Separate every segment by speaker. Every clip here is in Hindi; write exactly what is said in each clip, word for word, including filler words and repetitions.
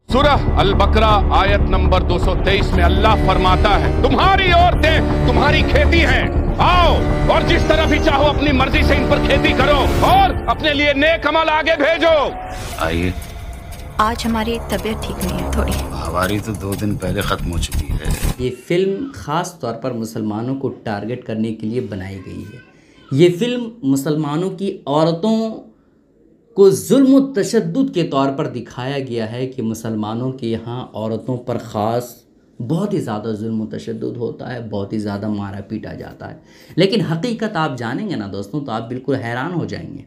Speaker 1: सूरह अल बकरा आयत नंबर दो सौ तेईस में अल्लाह फरमाता है, तुम्हारी औरतें तुम्हारी खेती हैं, आओ और जिस तरह भी चाहो अपनी मर्जी से इन पर खेती करो और अपने लिए नेक अमल आगे भेजो।
Speaker 2: आइए।
Speaker 3: आज हमारी तबीयत ठीक नहीं है थोड़ी।
Speaker 2: हमारी तो दो दिन पहले ख़त्म हो चुकी है।
Speaker 4: ये फिल्म ख़ास तौर पर मुसलमानों को टारगेट करने के लिए बनाई गई है। ये फिल्म मुसलमानों की औरतों को जुल्म व तशद्दुद के तौर पर दिखाया गया है कि मुसलमानों के यहाँ औरतों पर ख़ास बहुत ही ज़्यादा जुल्म व तशद्दुद होता है, बहुत ही ज़्यादा मारा पीटा जाता है। लेकिन हकीकत आप जानेंगे ना दोस्तों तो आप बिल्कुल हैरान हो जाएंगे।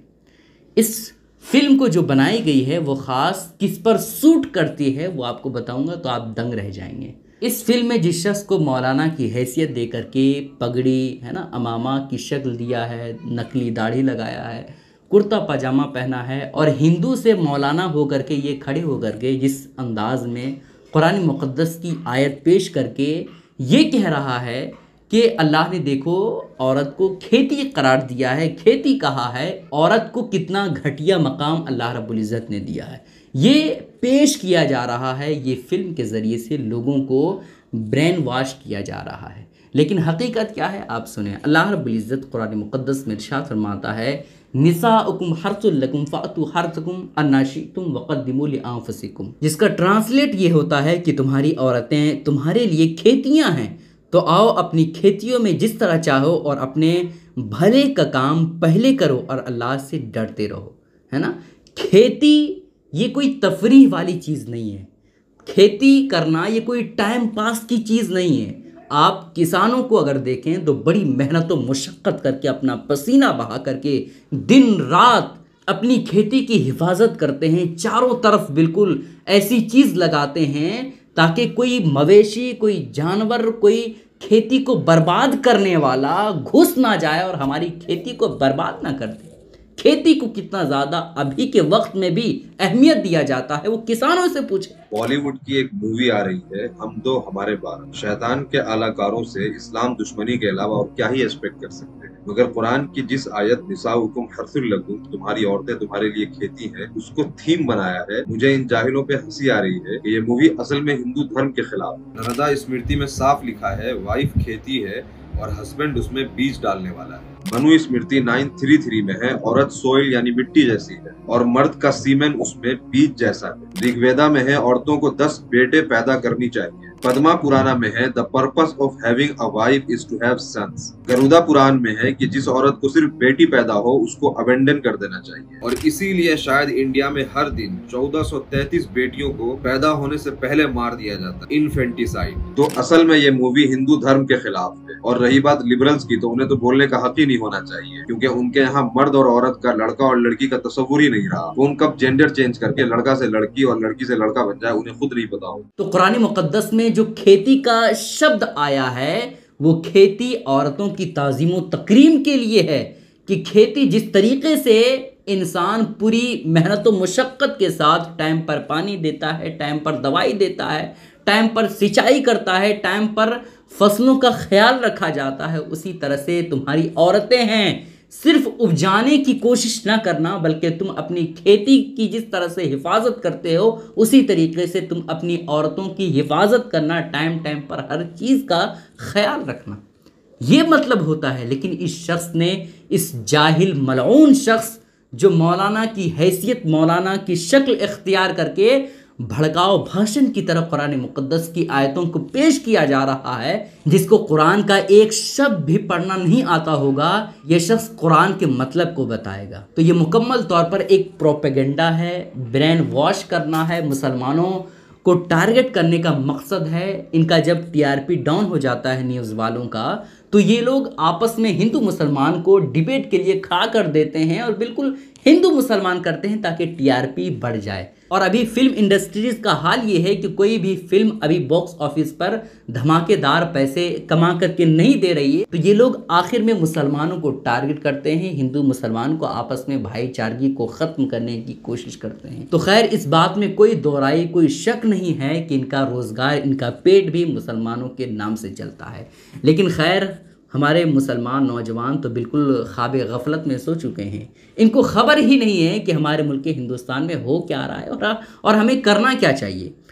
Speaker 4: इस फिल्म को जो बनाई गई है वो ख़ास किस पर सूट करती है वो आपको बताऊंगा तो आप दंग रह जाएंगे। इस फिल्म में जिस शख्स को मौलाना की हैसियत दे करके पगड़ी है ना अमामा की शक्ल दिया है, नकली दाढ़ी लगाया है, कुर्ता पजामा पहना है और हिंदू से मौलाना हो करके ये खड़े हो करके जिस अंदाज में कुरान मुक़द्दस की आयत पेश करके ये कह रहा है कि अल्लाह ने देखो औरत को खेती करार दिया है, खेती कहा है, औरत को कितना घटिया मकाम अल्लाह रब्बुल इज़्ज़त ने दिया है, ये पेश किया जा रहा है। ये फिल्म के ज़रिए से लोगों को ब्रेन वॉश किया जा रहा है। लेकिन हकीकत क्या है आप सुने। अल्लाह रब्बुल इज़्ज़त कुरान मुक़द्दस में इरशाद फरमाता है, निसाउकुम हर्सुल लकुम फ़अतू हर्सकुम अन्ना शिअ्तुम वक़द्दिमू लिअन्फुसिकुम, जिसका ट्रांसलेट ये होता है कि तुम्हारी औरतें तुम्हारे लिए खेतियाँ हैं, तो आओ अपनी खेतियों में जिस तरह चाहो और अपने भले का काम पहले करो और अल्लाह से डरते रहो, है ना। खेती ये कोई तफरीह वाली चीज़ नहीं है। खेती करना ये कोई टाइम पास की चीज़ नहीं है। आप किसानों को अगर देखें तो बड़ी मेहनत व मुशक्क़त करके अपना पसीना बहा करके दिन रात अपनी खेती की हिफाजत करते हैं, चारों तरफ बिल्कुल ऐसी चीज़ लगाते हैं ताकि कोई मवेशी, कोई जानवर, कोई खेती को बर्बाद करने वाला घुस ना जाए और हमारी खेती को बर्बाद ना कर दे। खेती को कितना ज़्यादा अभी के वक्त में भी अहमियत दिया जाता है वो किसानों से पूछे।
Speaker 5: बॉलीवुड की एक मूवी आ रही है हम दो हमारे बार, शैतान के आलाकारों से इस्लाम दुश्मनी के अलावा और क्या ही एक्सपेक्ट कर सकते हैं। मगर कुरान की जिस आयत निसाउकुम हर्सुल लकुम, तुम्हारी औरतें तुम्हारे लिए खेती है, उसको थीम बनाया है। मुझे इन जाहिलों पे हंसी आ रही है कि ये मूवी असल में हिंदू धर्म के खिलाफ। नरदा स्मृति में साफ लिखा है वाइफ खेती है और हस्बैंड उसमें बीज डालने वाला है। Manu Smriti nine three three में है औरत सोइल यानी मिट्टी जैसी है और मर्द का सीमेन उसमें बीज जैसा है। ऋग्वेदा में है औरतों को दस बेटे पैदा करनी चाहिए। पद्मा पुराना में है the purpose of having a wife is to have sons. Garuda Purana में है कि जिस औरत को सिर्फ बेटी पैदा हो उसको अबेंडन कर देना चाहिए। और इसीलिए शायद इंडिया में हर दिन चौदह सौ तैतीस बेटियों को पैदा होने से पहले मार दिया जाता है, इन्फेंटिसाइड। तो असल में ये मूवी हिंदू धर्म के खिलाफ है। और रही बात लिबरल्स की, तो उन्हें तो बोलने का हक ही नहीं होना चाहिए क्योंकि उनके यहाँ मर्द और औरत का, लड़का और लड़की का तस्वुर ही नहीं रहा। वो कब जेंडर चेंज करके लड़का से लड़की और लड़की से लड़का बन जाए उन्हें खुद नहीं पता हो।
Speaker 4: तो कुरान मुक़द्दस में जो खेती का शब्द आया है वो खेती औरतों की ताज़ीम व तकरीम के लिए है कि खेती जिस तरीके से इंसान पूरी मेहनत व मुशक्क़त के साथ टाइम पर पानी देता है, टाइम पर दवाई देता है, टाइम पर सिंचाई करता है, टाइम पर फसलों का ख्याल रखा जाता है, उसी तरह से तुम्हारी औरतें हैं। सिर्फ उपजाने की कोशिश ना करना बल्कि तुम अपनी खेती की जिस तरह से हिफाजत करते हो उसी तरीके से तुम अपनी औरतों की हिफाजत करना, टाइम टाइम पर हर चीज़ का ख्याल रखना, ये मतलब होता है। लेकिन इस शख्स ने, इस जाहिल मलऊन शख्स जो मौलाना की हैसियत, मौलाना की शक्ल इख्तियार करके भड़काओ भाषण की तरफ कुरान मुक़द्दस की आयतों को पेश किया जा रहा है, जिसको कुरान का एक शब्द भी पढ़ना नहीं आता होगा, ये शख्स कुरान के मतलब को बताएगा। तो ये मुकम्मल तौर पर एक प्रोपेगेंडा है, ब्रेन वॉश करना है, मुसलमानों को टारगेट करने का मकसद है। इनका जब टीआरपी डाउन हो जाता है न्यूज़ वालों का तो ये लोग आपस में हिंदू मुसलमान को डिबेट के लिए खड़ा कर देते हैं और बिल्कुल हिंदू मुसलमान करते हैं ताकि टीआरपी बढ़ जाए। और अभी फिल्म इंडस्ट्रीज़ का हाल ये है कि कोई भी फिल्म अभी बॉक्स ऑफिस पर धमाकेदार पैसे कमा करके नहीं दे रही है, तो ये लोग आखिर में मुसलमानों को टारगेट करते हैं, हिंदू मुसलमान को आपस में भाईचारगी को ख़त्म करने की कोशिश करते हैं। तो खैर इस बात में कोई दोहराई, कोई शक नहीं है कि इनका रोज़गार, इनका पेट भी मुसलमानों के नाम से चलता है। लेकिन खैर हमारे मुसलमान नौजवान तो बिल्कुल ख्वाब गफलत में सो चुके हैं। इनको खबर ही नहीं है कि हमारे मुल्क हिंदुस्तान में हो क्या रहा है और और हमें करना क्या चाहिए।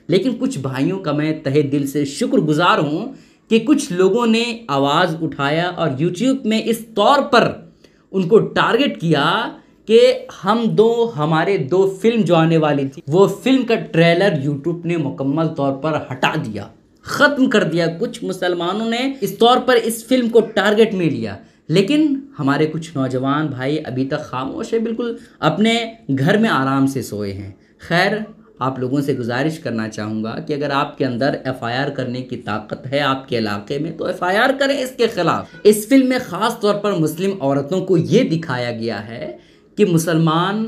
Speaker 4: लेकिन कुछ भाइयों का मैं तहे दिल से शुक्रगुजार हूँ कि कुछ लोगों ने आवाज़ उठाया और यूट्यूब में इस तौर पर उनको टारगेट किया कि हम दो हमारे दो फिल्म जो आने वाली थी वो फिल्म का ट्रेलर यूट्यूब ने मुकम्मल तौर पर हटा दिया, ख़त्म कर दिया। कुछ मुसलमानों ने इस तौर पर इस फिल्म को टारगेट में लिया, लेकिन हमारे कुछ नौजवान भाई अभी तक खामोश है, बिल्कुल अपने घर में आराम से सोए हैं। खैर, आप लोगों से गुजारिश करना चाहूँगा कि अगर आपके अंदर एफ आई आर करने की ताकत है आपके इलाके में तो एफ आई आर करें इसके ख़िलाफ़। इस फिल्म में ख़ास तौर पर मुस्लिम औरतों को ये दिखाया गया है कि मुसलमान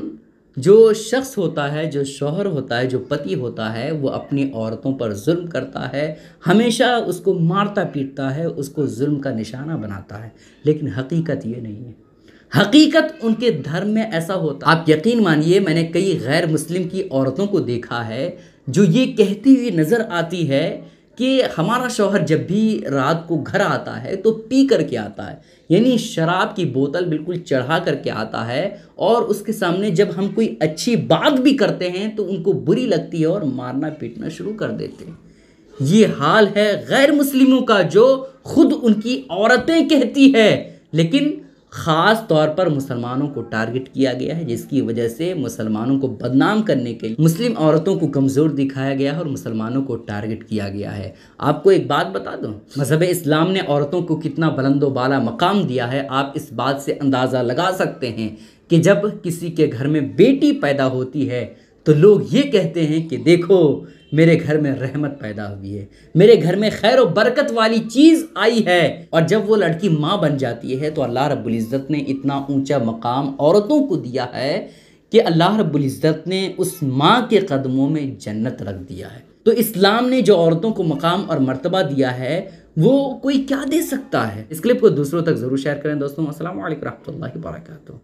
Speaker 4: जो शख्स होता है, जो शौहर होता है, जो पति होता है, वो अपनी औरतों पर जुल्म करता है, हमेशा उसको मारता पीटता है, उसको जुल्म का निशाना बनाता है। लेकिन हकीकत ये नहीं है, हकीकत उनके धर्म में ऐसा होता। आप यकीन मानिए, मैंने कई गैर मुस्लिम की औरतों को देखा है जो ये कहती हुई नज़र आती है कि हमारा शौहर जब भी रात को घर आता है तो पी करके आता है, यानी शराब की बोतल बिल्कुल चढ़ा करके आता है, और उसके सामने जब हम कोई अच्छी बात भी करते हैं तो उनको बुरी लगती है और मारना पीटना शुरू कर देते हैं। ये हाल है गैर मुस्लिमों का जो खुद उनकी औरतें कहती है, लेकिन ख़ास तौर पर मुसलमानों को टारगेट किया गया है, जिसकी वजह से मुसलमानों को बदनाम करने के लिए मुस्लिम औरतों को कमज़ोर दिखाया गया है और मुसलमानों को टारगेट किया गया है। आपको एक बात बता दूं, मज़हब इस्लाम ने औरतों को कितना बुलंदो बाला मकाम दिया है। आप इस बात से अंदाज़ा लगा सकते हैं कि जब किसी के घर में बेटी पैदा होती है तो लोग ये कहते हैं कि देखो मेरे घर में रहमत पैदा हुई है, मेरे घर में खैर और बरकत वाली चीज़ आई है। और जब वो लड़की माँ बन जाती है तो अल्लाह रब्बुल इज़्ज़त ने इतना ऊंचा मकाम औरतों को दिया है कि अल्लाह रब्बुल इज़्ज़त ने उस माँ के कदमों में जन्नत रख दिया है। तो इस्लाम ने जो औरतों को मकाम और मर्तबा दिया है वो कोई क्या दे सकता है। इस क्लिप को दूसरों तक ज़रूर शेयर करें दोस्तों। अस्सलाम वालेकुम रहमतुल्लाहि व बरकातुहू।